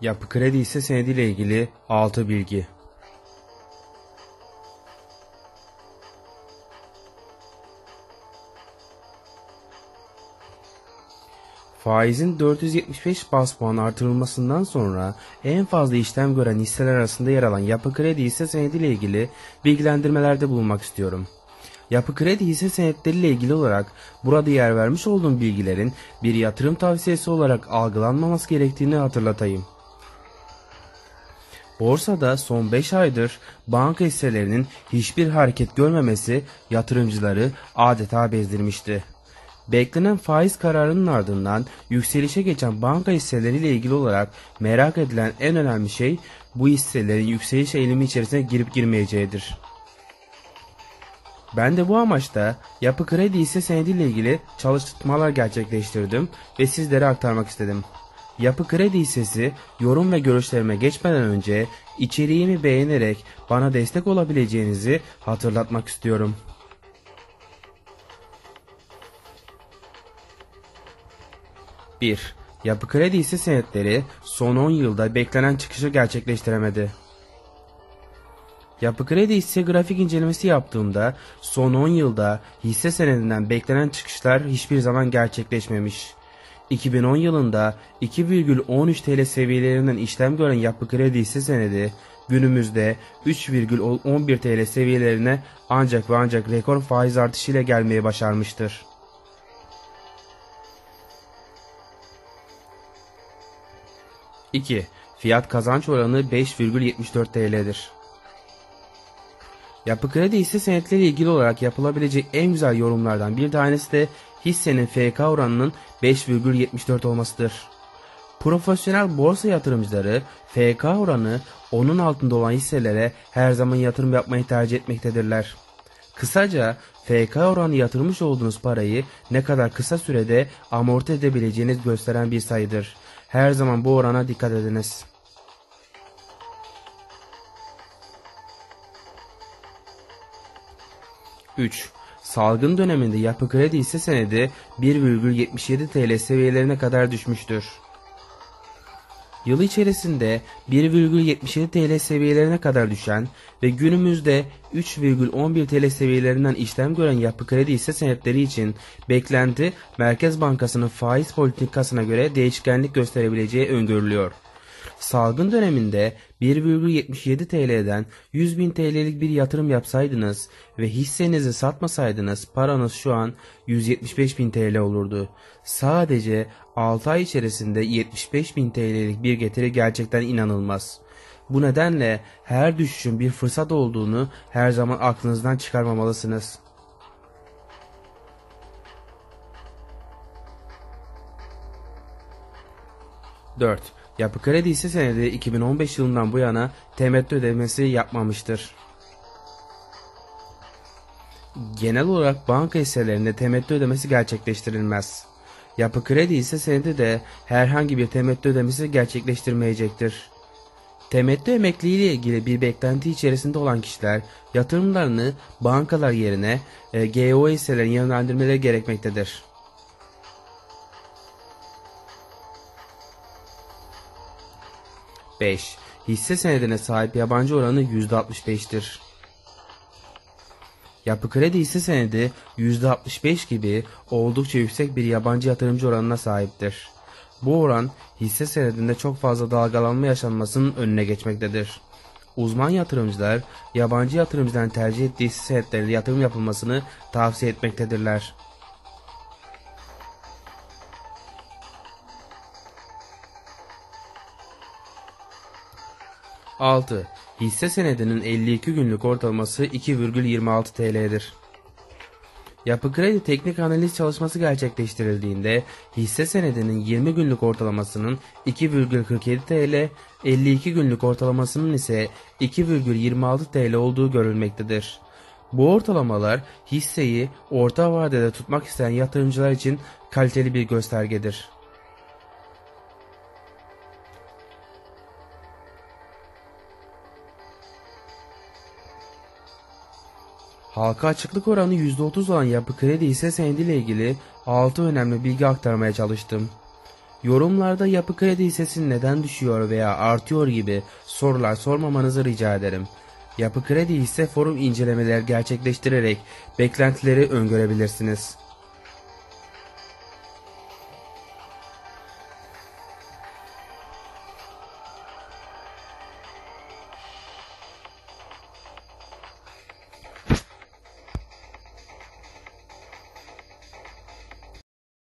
Yapı Kredi hisse senedi ile ilgili 6 bilgi. Faizin 475 bas puan artırılmasından sonra en fazla işlem gören hisseler arasında yer alan Yapı Kredi hisse senedi ile ilgili bilgilendirmelerde bulunmak istiyorum. Yapı Kredi hisse senetleri ile ilgili olarak burada yer vermiş olduğum bilgilerin bir yatırım tavsiyesi olarak algılanmaması gerektiğini hatırlatayım. Borsada son 5 aydır banka hisselerinin hiçbir hareket görmemesi yatırımcıları adeta bezdirmişti. Beklenen faiz kararının ardından yükselişe geçen banka hisseleriyle ilgili olarak merak edilen en önemli şey bu hisselerin yükseliş eğilimi içerisine girip girmeyeceğidir. Ben de bu amaçla Yapı Kredi hisse senedi ile ilgili çalışmalar gerçekleştirdim ve sizlere aktarmak istedim. Yapı Kredi hissesi yorum ve görüşlerime geçmeden önce içeriğimi beğenerek bana destek olabileceğinizi hatırlatmak istiyorum. 1. Yapı Kredi hisse senetleri son 10 yılda beklenen çıkışı gerçekleştiremedi. Yapı Kredi hisse grafik incelemesi yaptığımda son 10 yılda hisse senedinden beklenen çıkışlar hiçbir zaman gerçekleşmemiş. 2010 yılında 2,13 TL seviyelerinden işlem gören Yapı Kredi hisse senedi günümüzde 3,11 TL seviyelerine ancak ve ancak rekor faiz artışıyla gelmeye başarmıştır. 2. Fiyat kazanç oranı 5,74 TL'dir. Yapı Kredi hisse senetleri ile ilgili olarak yapılabilecek en güzel yorumlardan bir tanesi de hissenin FK oranının 5,74 olmasıdır. Profesyonel borsa yatırımcıları FK oranı onun altında olan hisselere her zaman yatırım yapmayı tercih etmektedirler. Kısaca FK oranı yatırmış olduğunuz parayı ne kadar kısa sürede amorti edebileceğiniz gösteren bir sayıdır. Her zaman bu orana dikkat ediniz. Üç. Salgın döneminde Yapı Kredi hisse senedi 1,77 TL seviyelerine kadar düşmüştür. Yıl içerisinde 1,77 TL seviyelerine kadar düşen ve günümüzde 3,11 TL seviyelerinden işlem gören Yapı Kredi hisse senetleri için beklenti Merkez Bankası'nın faiz politikasına göre değişkenlik gösterebileceği öngörülüyor. Salgın döneminde 1,77 TL'den 100.000 TL'lik bir yatırım yapsaydınız ve hissenizi satmasaydınız paranız şu an 175.000 TL olurdu. Sadece 6 ay içerisinde 75.000 TL'lik bir getiri gerçekten inanılmaz. Bu nedenle her düşüşün bir fırsat olduğunu her zaman aklınızdan çıkarmamalısınız. 4. Yapı Kredi hisse senedi 2015 yılından bu yana temettü ödemesi yapmamıştır. Genel olarak banka hisselerinde temettü ödemesi gerçekleştirilmez. Yapı Kredi hisse senedi de herhangi bir temettü ödemesi gerçekleştirmeyecektir. Temettü emekliliği ile ilgili bir beklenti içerisinde olan kişiler yatırımlarını bankalar yerine GO hisselerine yönlendirmeleri gerekmektedir. 5. Hisse senedine sahip yabancı oranı %65'tir. Yapı Kredi hisse senedi %65 gibi oldukça yüksek bir yabancı yatırımcı oranına sahiptir. Bu oran hisse senedinde çok fazla dalgalanma yaşanmasının önüne geçmektedir. Uzman yatırımcılar yabancı yatırımcıların tercih ettiği hisse senetlerine yatırım yapılmasını tavsiye etmektedirler. 6. Hisse senedinin 52 günlük ortalaması 2,26 TL'dir. Yapı Kredi teknik analiz çalışması gerçekleştirildiğinde hisse senedinin 20 günlük ortalamasının 2,47 TL, 52 günlük ortalamasının ise 2,26 TL olduğu görülmektedir. Bu ortalamalar hisseyi orta vadede tutmak isteyen yatırımcılar için kaliteli bir göstergedir. Halka açıklık oranı %30 olan Yapı Kredi hisse senedi ile ilgili 6 önemli bilgi aktarmaya çalıştım. Yorumlarda Yapı Kredi hissesi neden düşüyor veya artıyor gibi sorular sormamanızı rica ederim. Yapı Kredi hisse forum incelemeler gerçekleştirerek beklentileri öngörebilirsiniz.